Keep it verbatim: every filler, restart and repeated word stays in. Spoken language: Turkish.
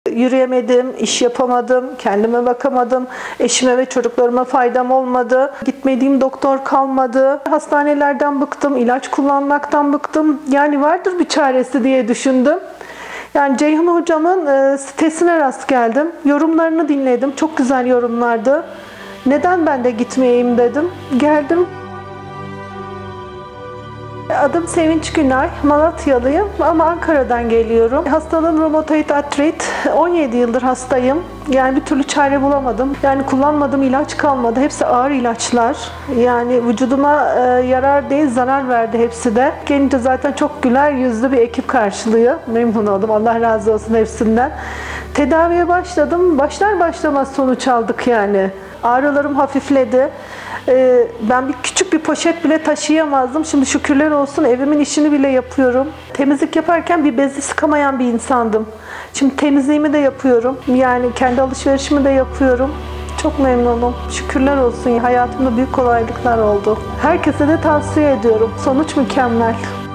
Yürüyemedim, iş yapamadım, kendime bakamadım, eşime ve çocuklarıma faydam olmadı. Gitmediğim doktor kalmadı. Hastanelerden bıktım, ilaç kullanmaktan bıktım. Yani vardır bir çaresi diye düşündüm. Yani Ceyhun hocamın e, sitesine rast geldim. Yorumlarını dinledim. Çok güzel yorumlardı. Neden ben de gitmeyeyim dedim. Geldim. Adım Sevinç Günay, Malatyalıyım ama Ankara'dan geliyorum. Hastalığım romatoid artrit, on yedi yıldır hastayım. Yani bir türlü çare bulamadım. Yani kullanmadığım ilaç kalmadı. Hepsi ağır ilaçlar. Yani vücuduma e, yarar değil, zarar verdi hepsi de. Gelince zaten çok güler yüzlü bir ekip karşılıyor. Memnun oldum. Allah razı olsun hepsinden. Tedaviye başladım. Başlar başlamaz sonuç aldık yani. Ağrılarım hafifledi. Ben bir küçük bir poşet bile taşıyamazdım. Şimdi şükürler olsun evimin işini bile yapıyorum. Temizlik yaparken bir bezi sıkamayan bir insandım. Şimdi temizliğimi de yapıyorum. Yani kendi alışverişimi de yapıyorum. Çok memnunum. Şükürler olsun. Hayatımda büyük kolaylıklar oldu. Herkese de tavsiye ediyorum. Sonuç mükemmel.